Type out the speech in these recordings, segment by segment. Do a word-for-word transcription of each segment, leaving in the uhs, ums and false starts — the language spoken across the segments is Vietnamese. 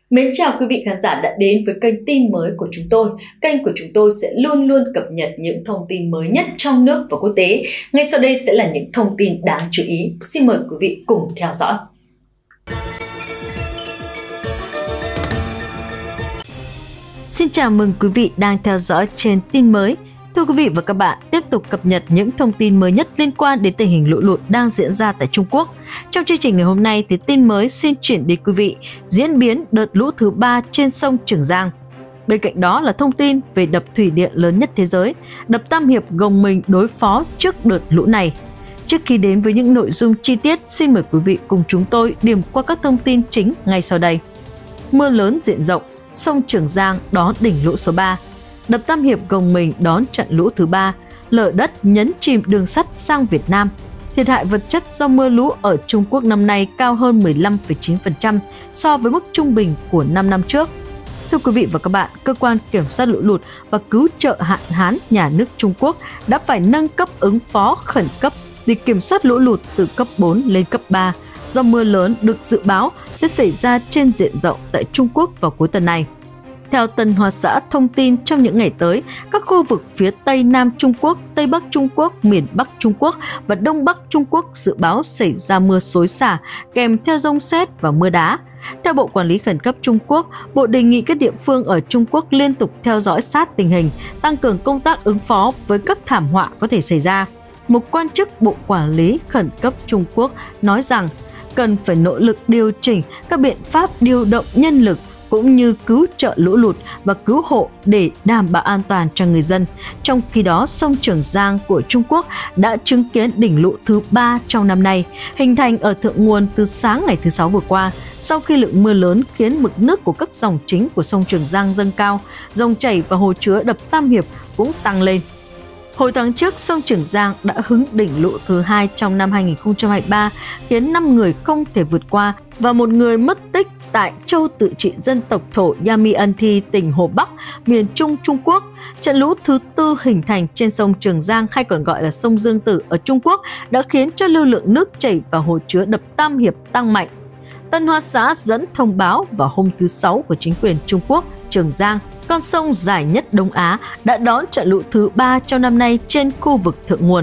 Mến chào quý vị khán giả đã đến với kênh tin mới của chúng tôi. Kênh của chúng tôi sẽ luôn luôn cập nhật những thông tin mới nhất trong nước và quốc tế. Ngay sau đây sẽ là những thông tin đáng chú ý. Xin mời quý vị cùng theo dõi. Xin chào mừng quý vị đang theo dõi trên tin mới. Thưa quý vị và các bạn, tiếp tục cập nhật những thông tin mới nhất liên quan đến tình hình lũ lụt đang diễn ra tại Trung Quốc. Trong chương trình ngày hôm nay thì tin mới xin chuyển đến quý vị diễn biến đợt lũ thứ ba trên sông Trường Giang. Bên cạnh đó là thông tin về đập thủy điện lớn nhất thế giới, đập Tam Hiệp gồng mình đối phó trước đợt lũ này. Trước khi đến với những nội dung chi tiết, xin mời quý vị cùng chúng tôi điểm qua các thông tin chính ngay sau đây. Mưa lớn diện rộng, sông Trường Giang đón đỉnh lũ số ba. Đập Tam Hiệp gồng mình đón trận lũ thứ ba, lở đất nhấn chìm đường sắt sang Việt Nam. Thiệt hại vật chất do mưa lũ ở Trung Quốc năm nay cao hơn mười lăm phẩy chín phần trăm so với mức trung bình của năm năm trước. Thưa quý vị và các bạn, Cơ quan Kiểm soát lũ lụt và Cứu trợ hạn hán nhà nước Trung Quốc đã phải nâng cấp ứng phó khẩn cấp để kiểm soát lũ lụt từ cấp bốn lên cấp ba do mưa lớn được dự báo sẽ xảy ra trên diện rộng tại Trung Quốc vào cuối tuần này. Theo Tân Hoa Xã thông tin, trong những ngày tới, các khu vực phía Tây Nam Trung Quốc, Tây Bắc Trung Quốc, miền Bắc Trung Quốc và Đông Bắc Trung Quốc dự báo xảy ra mưa xối xả kèm theo dông sét và mưa đá. Theo Bộ Quản lý Khẩn cấp Trung Quốc, Bộ đề nghị các địa phương ở Trung Quốc liên tục theo dõi sát tình hình, tăng cường công tác ứng phó với các thảm họa có thể xảy ra. Một quan chức Bộ Quản lý Khẩn cấp Trung Quốc nói rằng cần phải nỗ lực điều chỉnh các biện pháp điều động nhân lực cũng như cứu trợ lũ lụt và cứu hộ để đảm bảo an toàn cho người dân. Trong khi đó, sông Trường Giang của Trung Quốc đã chứng kiến đỉnh lũ thứ ba trong năm nay, hình thành ở thượng nguồn từ sáng ngày thứ Sáu vừa qua. Sau khi lượng mưa lớn khiến mực nước của các dòng chính của sông Trường Giang dâng cao, dòng chảy và hồ chứa đập Tam Hiệp cũng tăng lên. Hồi tháng trước, sông Trường Giang đã hứng đỉnh lũ thứ hai trong năm hai nghìn không trăm hai mươi ba, khiến năm người không thể vượt qua và một người mất tích tại châu tự trị dân tộc thổ Yami-Anthi, tỉnh Hồ Bắc, miền Trung Trung Quốc. Trận lũ thứ tư hình thành trên sông Trường Giang hay còn gọi là sông Dương Tử ở Trung Quốc đã khiến cho lưu lượng nước chảy vào hồ chứa đập Tam Hiệp tăng mạnh. Tân Hoa Xã dẫn thông báo vào hôm thứ Sáu của chính quyền Trung Quốc, Trường Giang, con sông dài nhất Đông Á, đã đón trận lũ thứ ba trong năm nay trên khu vực thượng nguồn.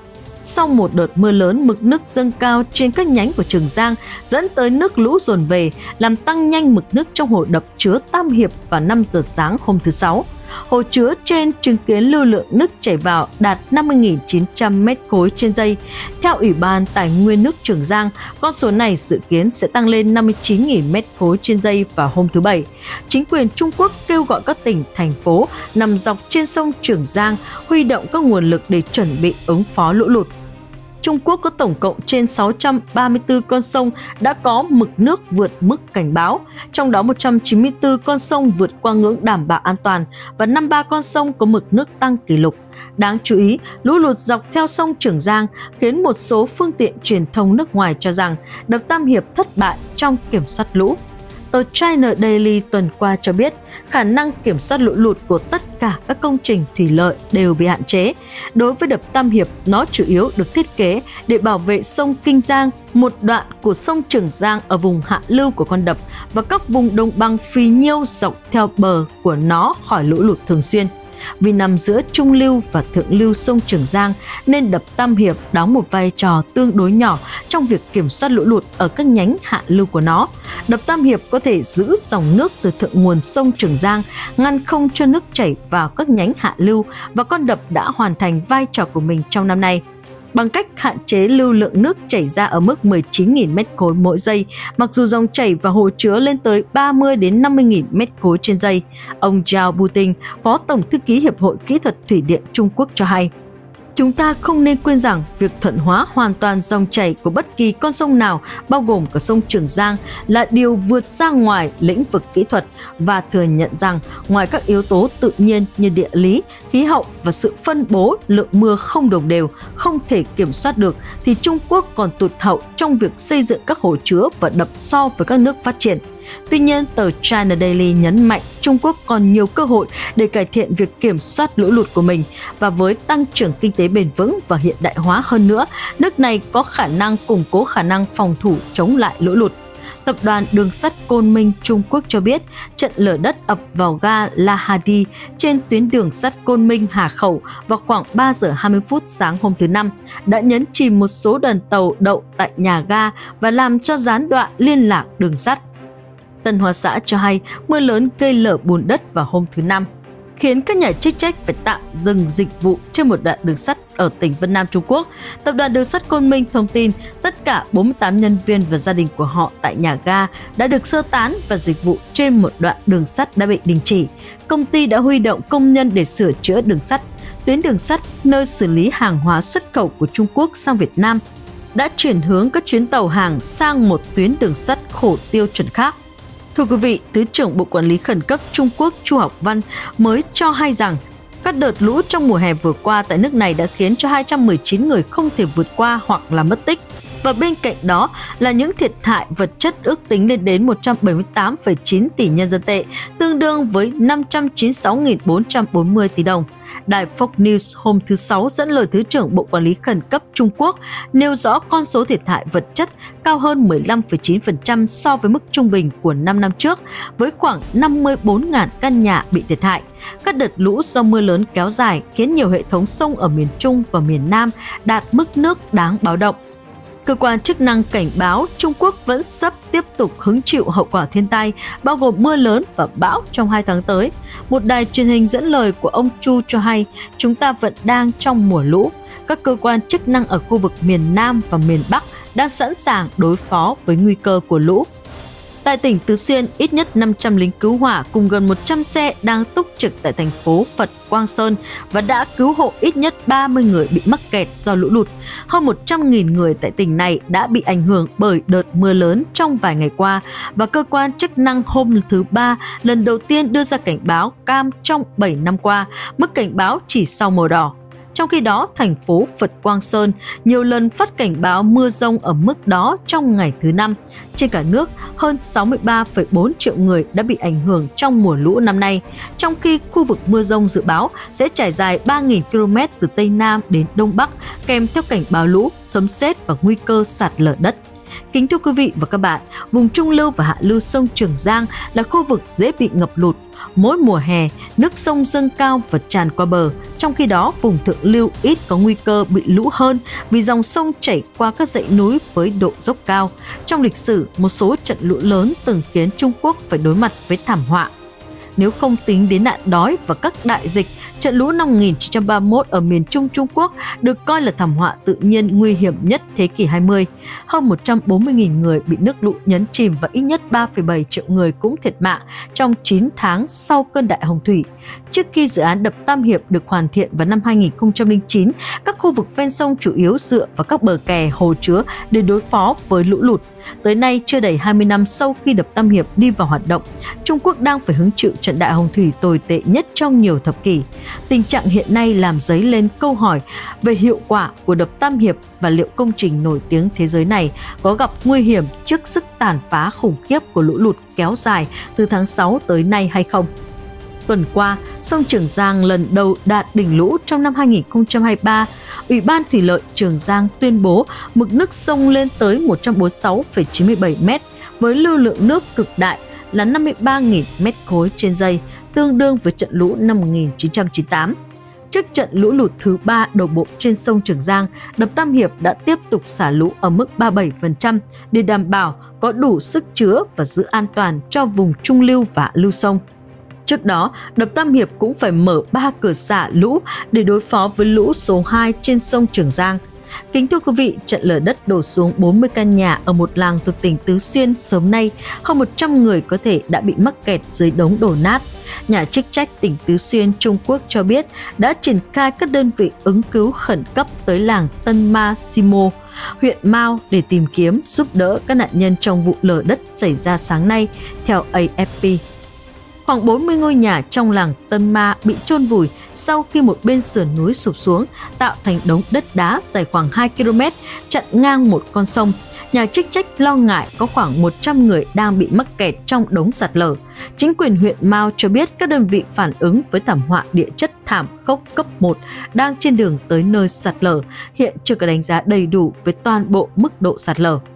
Sau một đợt mưa lớn, mực nước dâng cao trên các nhánh của Trường Giang dẫn tới nước lũ dồn về, làm tăng nhanh mực nước trong hồ đập chứa Tam Hiệp vào năm giờ sáng hôm thứ Sáu. Hồ chứa trên chứng kiến lưu lượng nước chảy vào đạt năm mươi nghìn chín trăm mét khối trên giây. Theo Ủy ban Tài nguyên nước Trường Giang, con số này dự kiến sẽ tăng lên năm mươi chín nghìn mét khối trên giây vào hôm thứ Bảy. Chính quyền Trung Quốc kêu gọi các tỉnh, thành phố nằm dọc trên sông Trường Giang huy động các nguồn lực để chuẩn bị ứng phó lũ lụt. Trung Quốc có tổng cộng trên sáu trăm ba mươi tư con sông đã có mực nước vượt mức cảnh báo, trong đó một trăm chín mươi tư con sông vượt qua ngưỡng đảm bảo an toàn và năm mươi ba con sông có mực nước tăng kỷ lục. Đáng chú ý, lũ lụt dọc theo sông Trường Giang khiến một số phương tiện truyền thông nước ngoài cho rằng đập Tam Hiệp thất bại trong kiểm soát lũ. Tờ China Daily tuần qua cho biết khả năng kiểm soát lũ lụt của tất cả các công trình thủy lợi đều bị hạn chế. Đối với đập Tam Hiệp, nó chủ yếu được thiết kế để bảo vệ sông Kinh Giang, một đoạn của sông Trường Giang ở vùng hạ lưu của con đập và các vùng đồng bằng phì nhiêu dọc theo bờ của nó khỏi lũ lụt thường xuyên. Vì nằm giữa trung lưu và thượng lưu sông Trường Giang nên đập Tam Hiệp đóng một vai trò tương đối nhỏ trong việc kiểm soát lũ lụt ở các nhánh hạ lưu của nó. Đập Tam Hiệp có thể giữ dòng nước từ thượng nguồn sông Trường Giang, ngăn không cho nước chảy vào các nhánh hạ lưu, và con đập đã hoàn thành vai trò của mình trong năm nay bằng cách hạn chế lưu lượng nước chảy ra ở mức mười chín nghìn mét khối mỗi giây, mặc dù dòng chảy vào hồ chứa lên tới ba mươi đến năm mươi nghìn mét khối trên giây. Ông Zhao Buting, Phó Tổng Thư ký Hiệp hội Kỹ thuật Thủy điện Trung Quốc cho hay, chúng ta không nên quên rằng việc thuận hóa hoàn toàn dòng chảy của bất kỳ con sông nào, bao gồm cả sông Trường Giang, là điều vượt ra ngoài lĩnh vực kỹ thuật, và thừa nhận rằng ngoài các yếu tố tự nhiên như địa lý, khí hậu và sự phân bố lượng mưa không đồng đều, không thể kiểm soát được, thì Trung Quốc còn tụt hậu trong việc xây dựng các hồ chứa và đập so với các nước phát triển. Tuy nhiên, tờ China Daily nhấn mạnh Trung Quốc còn nhiều cơ hội để cải thiện việc kiểm soát lũ lụt của mình, và với tăng trưởng kinh tế bền vững và hiện đại hóa hơn nữa, nước này có khả năng củng cố khả năng phòng thủ chống lại lũ lụt. Tập đoàn Đường sắt Côn Minh Trung Quốc cho biết trận lở đất ập vào ga La Hadi trên tuyến đường sắt Côn Minh Hà Khẩu vào khoảng ba giờ hai mươi phút sáng hôm thứ Năm đã nhấn chìm một số đoàn tàu đậu tại nhà ga và làm cho gián đoạn liên lạc đường sắt. Tân Hoa Xã cho hay mưa lớn gây lở bùn đất vào hôm thứ Năm, khiến các nhà chức trách phải tạm dừng dịch vụ trên một đoạn đường sắt ở tỉnh Vân Nam Trung Quốc. Tập đoàn Đường sắt Côn Minh thông tin tất cả bốn mươi tám nhân viên và gia đình của họ tại nhà ga đã được sơ tán và dịch vụ trên một đoạn đường sắt đã bị đình chỉ. Công ty đã huy động công nhân để sửa chữa đường sắt. Tuyến đường sắt nơi xử lý hàng hóa xuất khẩu của Trung Quốc sang Việt Nam đã chuyển hướng các chuyến tàu hàng sang một tuyến đường sắt khổ tiêu chuẩn khác. Thưa quý vị, Thứ trưởng Bộ Quản lý Khẩn cấp Trung Quốc Chu Học Văn mới cho hay rằng các đợt lũ trong mùa hè vừa qua tại nước này đã khiến cho hai trăm mười chín người không thể vượt qua hoặc là mất tích. Và bên cạnh đó là những thiệt hại vật chất ước tính lên đến một trăm bảy mươi tám phẩy chín tỷ nhân dân tệ, tương đương với năm trăm chín mươi sáu nghìn bốn trăm bốn mươi tỷ đồng. Đài Fox News hôm thứ Sáu dẫn lời Thứ trưởng Bộ Quản lý Khẩn cấp Trung Quốc nêu rõ con số thiệt hại vật chất cao hơn mười lăm phẩy chín phần trăm so với mức trung bình của năm năm trước, với khoảng năm mươi bốn nghìn căn nhà bị thiệt hại. Các đợt lũ do mưa lớn kéo dài khiến nhiều hệ thống sông ở miền Trung và miền Nam đạt mức nước đáng báo động. Cơ quan chức năng cảnh báo Trung Quốc vẫn sắp tiếp tục hứng chịu hậu quả thiên tai, bao gồm mưa lớn và bão trong hai tháng tới. Một đài truyền hình dẫn lời của ông Chu cho hay, chúng ta vẫn đang trong mùa lũ. Các cơ quan chức năng ở khu vực miền Nam và miền Bắc đang sẵn sàng đối phó với nguy cơ của lũ. Tại tỉnh Tứ Xuyên, ít nhất năm trăm lính cứu hỏa cùng gần một trăm xe đang túc trực tại thành phố Phật Quang Sơn và đã cứu hộ ít nhất ba mươi người bị mắc kẹt do lũ lụt. Hơn một trăm nghìn người tại tỉnh này đã bị ảnh hưởng bởi đợt mưa lớn trong vài ngày qua và cơ quan chức năng hôm thứ Ba lần đầu tiên đưa ra cảnh báo cam trong bảy năm qua, mức cảnh báo chỉ sau màu đỏ. Trong khi đó, thành phố Phật Quang Sơn nhiều lần phát cảnh báo mưa dông ở mức đó trong ngày thứ Năm. Trên cả nước, hơn sáu mươi ba phẩy bốn triệu người đã bị ảnh hưởng trong mùa lũ năm nay, trong khi khu vực mưa dông dự báo sẽ trải dài ba nghìn ki lô mét từ Tây Nam đến Đông Bắc, kèm theo cảnh báo lũ, sấm sét và nguy cơ sạt lở đất. Kính thưa quý vị và các bạn, vùng trung lưu và hạ lưu sông Trường Giang là khu vực dễ bị ngập lụt. Mỗi mùa hè, nước sông dâng cao và tràn qua bờ, trong khi đó vùng thượng lưu ít có nguy cơ bị lũ hơn vì dòng sông chảy qua các dãy núi với độ dốc cao. Trong lịch sử, một số trận lũ lớn từng khiến Trung Quốc phải đối mặt với thảm họa. Nếu không tính đến nạn đói và các đại dịch, trận lũ năm một nghìn chín trăm ba mươi mốt ở miền Trung Trung Quốc được coi là thảm họa tự nhiên nguy hiểm nhất thế kỷ hai mươi. Hơn một trăm bốn mươi nghìn người bị nước lũ nhấn chìm và ít nhất ba phẩy bảy triệu người cũng thiệt mạng trong chín tháng sau cơn đại hồng thủy. Trước khi dự án đập Tam Hiệp được hoàn thiện vào năm hai nghìn không trăm lẻ chín, các khu vực ven sông chủ yếu dựa vào các bờ kè, hồ chứa để đối phó với lũ lụt. Tới nay, chưa đầy hai mươi năm sau khi đập Tam Hiệp đi vào hoạt động, Trung Quốc đang phải hứng chịu trận đại hồng thủy tồi tệ nhất trong nhiều thập kỷ. Tình trạng hiện nay làm dấy lên câu hỏi về hiệu quả của đập Tam Hiệp và liệu công trình nổi tiếng thế giới này có gặp nguy hiểm trước sức tàn phá khủng khiếp của lũ lụt kéo dài từ tháng sáu tới nay hay không. Tuần qua, sông Trường Giang lần đầu đạt đỉnh lũ trong năm hai nghìn không trăm hai mươi ba. Ủy ban Thủy lợi Trường Giang tuyên bố mực nước sông lên tới một trăm bốn mươi sáu phẩy chín mươi bảy mét với lưu lượng nước cực đại là năm mươi ba nghìn mét khối trên giây, tương đương với trận lũ năm một nghìn chín trăm chín mươi tám. Trước trận lũ lụt thứ ba đổ bộ trên sông Trường Giang, đập Tam Hiệp đã tiếp tục xả lũ ở mức ba mươi bảy phần trăm để đảm bảo có đủ sức chứa và giữ an toàn cho vùng trung lưu và hạ lưu sông. Trước đó, đập Tam Hiệp cũng phải mở ba cửa xả lũ để đối phó với lũ số hai trên sông Trường Giang. Kính thưa quý vị, trận lở đất đổ xuống bốn mươi căn nhà ở một làng thuộc tỉnh Tứ Xuyên sớm nay, hơn một trăm người có thể đã bị mắc kẹt dưới đống đổ nát. Nhà chức trách tỉnh Tứ Xuyên, Trung Quốc cho biết đã triển khai các đơn vị ứng cứu khẩn cấp tới làng Tân Ma Simo, huyện Mao để tìm kiếm, giúp đỡ các nạn nhân trong vụ lở đất xảy ra sáng nay, theo A F P. Khoảng bốn mươi ngôi nhà trong làng Tân Ma bị chôn vùi sau khi một bên sườn núi sụp xuống, tạo thành đống đất đá dài khoảng hai ki lô mét, chặn ngang một con sông. Nhà chức trách lo ngại có khoảng một trăm người đang bị mắc kẹt trong đống sạt lở. Chính quyền huyện Mao cho biết các đơn vị phản ứng với thảm họa địa chất thảm khốc cấp một đang trên đường tới nơi sạt lở, hiện chưa có đánh giá đầy đủ về toàn bộ mức độ sạt lở.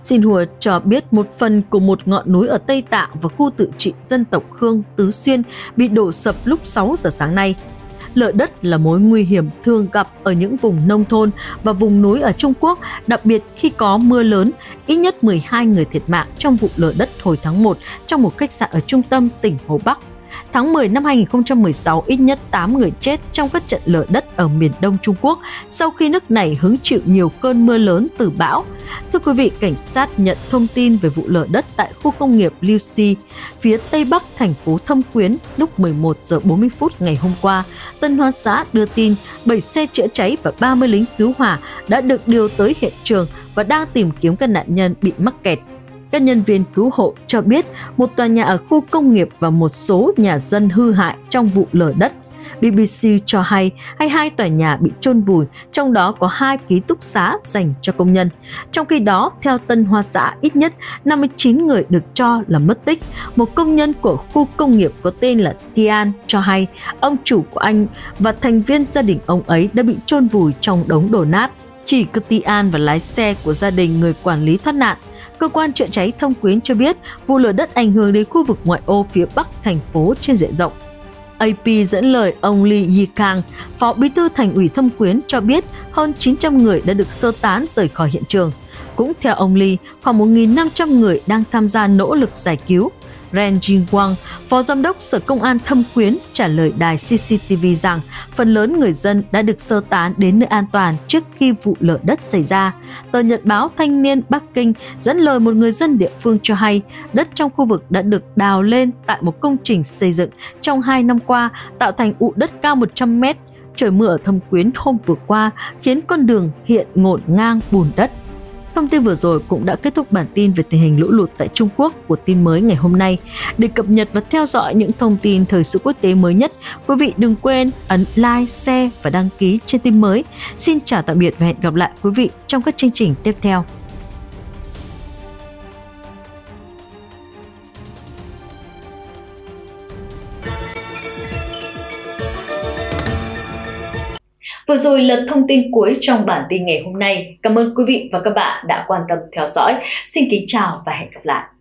Xinhua cho biết một phần của một ngọn núi ở Tây Tạng và khu tự trị dân tộc Khương Tứ Xuyên bị đổ sập lúc sáu giờ sáng nay. Lở đất là mối nguy hiểm thường gặp ở những vùng nông thôn và vùng núi ở Trung Quốc, đặc biệt khi có mưa lớn. Ít nhất mười hai người thiệt mạng trong vụ lở đất hồi tháng một trong một khách sạn ở trung tâm tỉnh Hồ Bắc. Tháng mười năm hai nghìn không trăm mười sáu, ít nhất tám người chết trong các trận lở đất ở miền đông Trung Quốc sau khi nước này hứng chịu nhiều cơn mưa lớn từ bão. Thưa quý vị, cảnh sát nhận thông tin về vụ lở đất tại khu công nghiệp Liu Xi, phía tây bắc thành phố Thâm Quyến lúc mười một giờ bốn mươi phút ngày hôm qua. Tân Hoa Xã đưa tin bảy xe chữa cháy và ba mươi lính cứu hỏa đã được điều tới hiện trường và đang tìm kiếm các nạn nhân bị mắc kẹt. Các nhân viên cứu hộ cho biết một tòa nhà ở khu công nghiệp và một số nhà dân hư hại trong vụ lở đất. bê bê xê cho hay hai mươi hai tòa nhà bị chôn vùi, trong đó có hai ký túc xá dành cho công nhân. Trong khi đó, theo Tân Hoa Xã, ít nhất năm mươi chín người được cho là mất tích. Một công nhân của khu công nghiệp có tên là Tian cho hay ông chủ của anh và thành viên gia đình ông ấy đã bị chôn vùi trong đống đổ nát. Chỉ có Tian và lái xe của gia đình người quản lý thoát nạn. Cơ quan chữa cháy Thâm Quyến cho biết vụ lở đất ảnh hưởng đến khu vực ngoại ô phía bắc thành phố trên diện rộng. a pê dẫn lời ông Lee Yi-kang, phó bí thư thành ủy Thâm Quyến cho biết hơn chín trăm người đã được sơ tán rời khỏi hiện trường. Cũng theo ông Lee, khoảng một nghìn năm trăm người đang tham gia nỗ lực giải cứu. Ren Jingwang, phó giám đốc Sở Công an Thâm Quyến, trả lời đài xê xê tê vê rằng phần lớn người dân đã được sơ tán đến nơi an toàn trước khi vụ lở đất xảy ra. Tờ Nhật báo Thanh niên Bắc Kinh dẫn lời một người dân địa phương cho hay đất trong khu vực đã được đào lên tại một công trình xây dựng trong hai năm qua, tạo thành ụ đất cao một trăm mét. Trời mưa ở Thâm Quyến hôm vừa qua khiến con đường hiện ngổn ngang bùn đất. Thông tin vừa rồi cũng đã kết thúc bản tin về tình hình lũ lụt tại Trung Quốc của tin mới ngày hôm nay. Để cập nhật và theo dõi những thông tin thời sự quốc tế mới nhất, quý vị đừng quên ấn like, share và đăng ký trên tin mới. Xin chào tạm biệt và hẹn gặp lại quý vị trong các chương trình tiếp theo. Vừa rồi là thông tin cuối trong bản tin ngày hôm nay. Cảm ơn quý vị và các bạn đã quan tâm theo dõi. Xin kính chào và hẹn gặp lại.